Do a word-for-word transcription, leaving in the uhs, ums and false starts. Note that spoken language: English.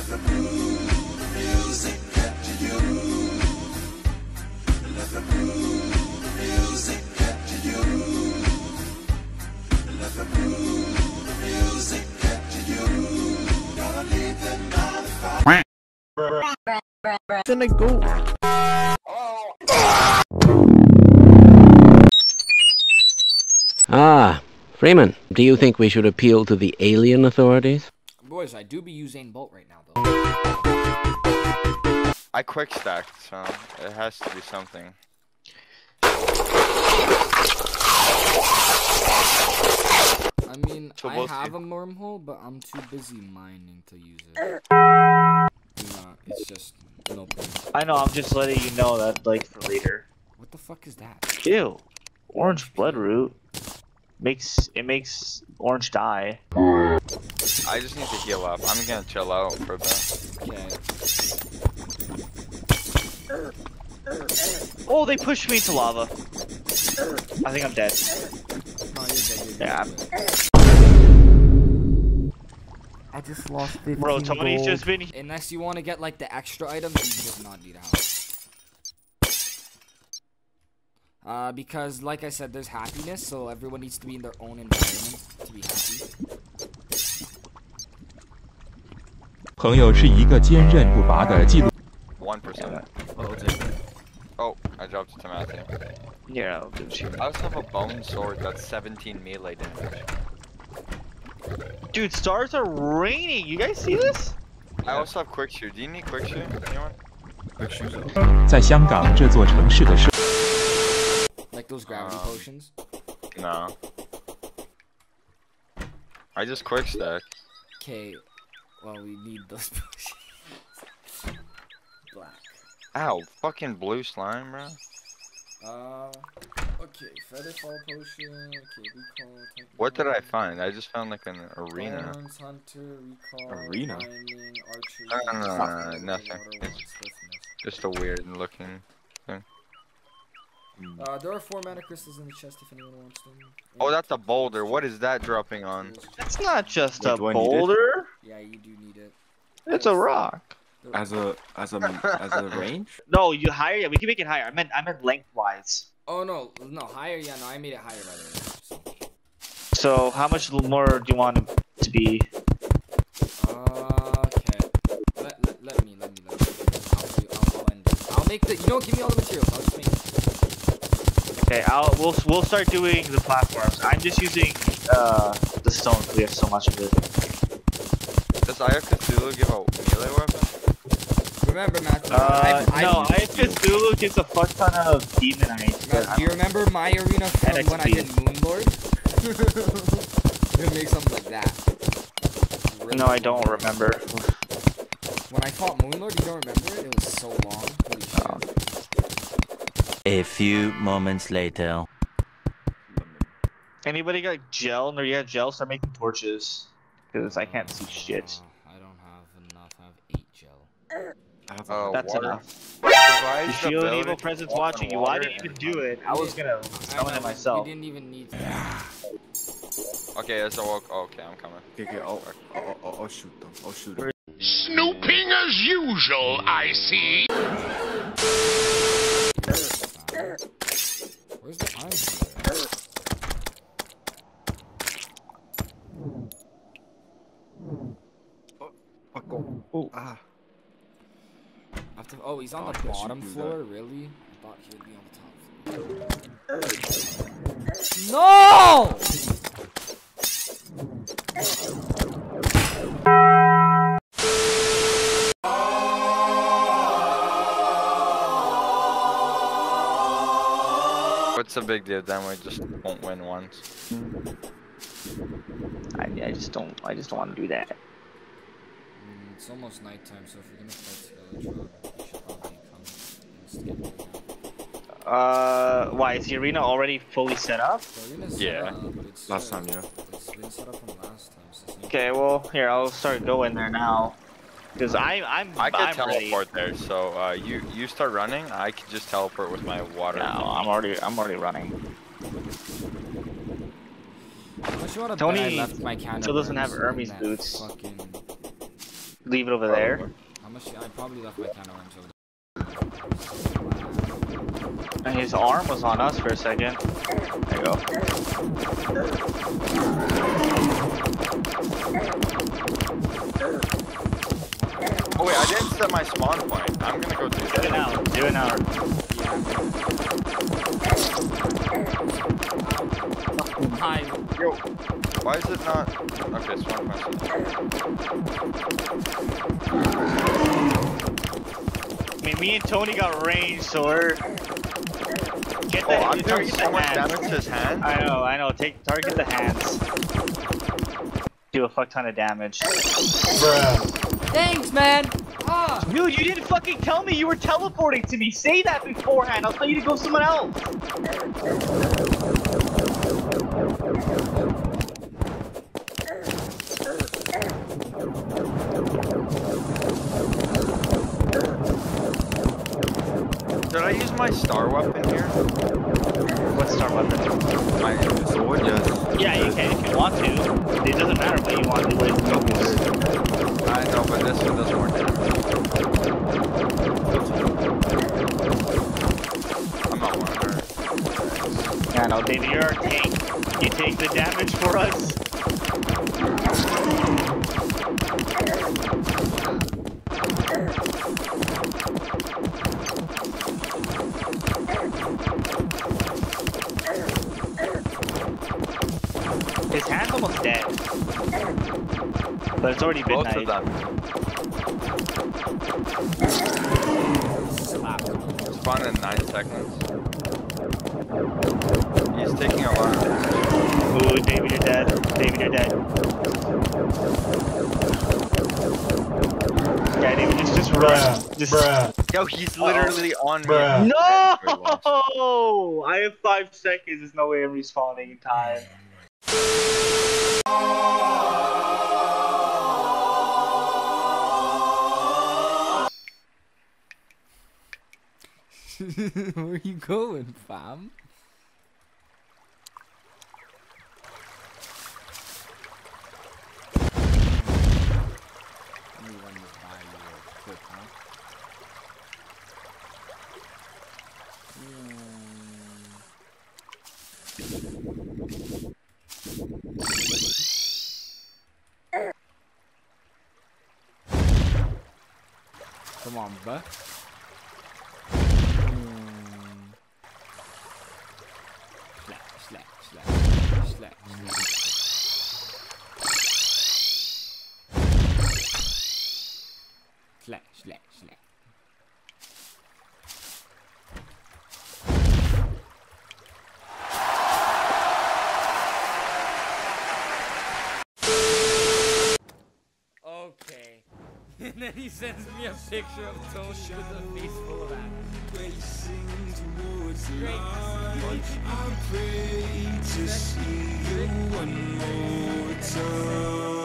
Gonna go. Ah, Freeman, do you think we should appeal to the alien authorities? Boys, I do be using Bolt right now, though. I quick stacked, so it has to be something. I mean, I have a wormhole, but I'm too busy mining to use it. Nah, it's just no point. I know, I'm just letting you know that, like, for later. What the fuck is that? Ew. Orange bloodroot. Makes, it makes orange dye. I just need to heal up. I'm gonna chill out for a bit. Okay. Oh, they pushed me into lava. I think I'm dead. No, you're dead, you're Yeah. dead. I just lost fifteen Bro, Tony's gold. just been. Unless you want to get like the extra items, you just not need a house. Uh, because like I said, there's happiness, so everyone needs to be in their own environment to be happy. 朋友是一个坚韧不拔的记录。 One percent. Oh, I dropped it to Matthew. Yeah, I'll do it. I also have a bone sword that's seventeen melee damage. Dude, stars are raining. You guys see this? I also have quick shoe. Do you need quick shoe? Anyone? Quick shoes. 在香港这座城市的社。 Like those gravity um, potions? No. I just quick stack. Okay, well we need those potions. Black. Ow, fucking blue slime, bro. Uh, okay, feather fall potion, okay, recall, What did I find? I just found like an arena. Thorns, hunter, recall, Arena? mining, archery, No, no, no, no, no, water, nothing. water, It's swiftness. just a weird looking thing. Uh, there are four mana crystals in the chest if anyone wants them. Oh, that's a boulder. What is that dropping on? That's not just Wait, a do I need it? boulder. Yeah, you do need it. It's a rock. As a as a as a range? No, you higher. Yeah, we can make it higher. I meant I meant lengthwise. Oh no, no higher. Yeah, no, I made it higher by the way. So. So how much more do you want it to be? Uh, okay. Let, let, let me, let me, let me. I'll, do, I'll, I'll end it. I'll make the. You know, what, give me all the materials. I'll just make it. Okay, I'll we'll we'll start doing the platforms. I'm just using uh the stone. We have so much of it. Does Aya Cthulhu give a melee weapon? Remember, Matthew. Uh, I've, I've, no, I Cthulhu gets a fuck ton of demonite. Matthew, do you remember my arena from And when I did Moonlord? It makes something like that. Really No, I don't remember. When I fought Moonlord, you don't remember it? It was so long. Holy shit. Oh. A few moments later. Anybody got gel? No, you have gel. Start making torches. Because I can't see shit. Uh, I don't have enough. I have eight gel. I have Oh, That's water. enough. Provides You the feel an ability evil to presence walk watching on you. Why water didn't you even and- do it? I was gonna summon it myself. We didn't even need to. Okay, so walk. Oh, okay, I'm coming. Okay, okay, I'll, I'll, I'll, I'll shoot them. I'll shoot them. Snooping as usual, I see. Where's the iron? Fuck, oh, oh, ah. After, oh, he's on Oh, the I guess you bottom do floor? that. Really? I thought he would be on the top floor. No! What's the big deal? Then we just won't win once. I, I just don't. I just don't want to do that. Mm, it's almost nighttime, so if you're gonna fight Skeleton, you should probably come and skip it. Uh, why is the arena already fully set up? The arena's Yeah. set up, but it's Last set- time, yeah. It's been set up from last time. So it's Okay, well here I'll start going there now. Cause I I'm I could I'm teleport ready. there, so uh, you you start running. I could just teleport with my water. No, I'm already I'm already running. Unless you wanna Tony bet I left my cannon still doesn't have burns in Hermes that boots. Fucking... Leave it over there. How much? I probably left my can of worms over there. And his arm was on us for a second. There you go. Oh wait, I didn't set my spawn point. I'm gonna go do that. Do it now. Do it now. Hi. Yo, why is it not? Okay, spawn point. I mean, me and Tony got range, so we're... Get the, Oh, I'm doing target so the much hands. damage to his hand. I know, I know. Take target the hands. Do a fuck ton of damage. Thanks, man. Ah. Dude, you didn't fucking tell me you were teleporting to me. Say that beforehand. I'll tell you to go someone else. Did I use my star weapon here? What star weapon? My sword, yes. Yeah, you can if you want to. It doesn't matter what you want to do. What it focus. I know, but this one does more damage. I'm not one hurt. Yeah, no, David, you're our tank. You take the damage for us. His hand's almost dead. But it's already Both midnight. of them. Spawn in nine seconds. He's taking a lot of damage. Ooh, David, you're dead. David, you're dead. Yeah, David, just, just run. Just... Yo, he's literally uh -oh. on me. No! I have five seconds. There's no way I'm respawning in time. Where are you going, fam? Let me run this by you real quick, huh? Come on, buh. Slap, slap, slap, slap, slap, slap, slap. Okay. And then he sends me a picture of Tony with a face full of acne. Great. I pray to see you one more time.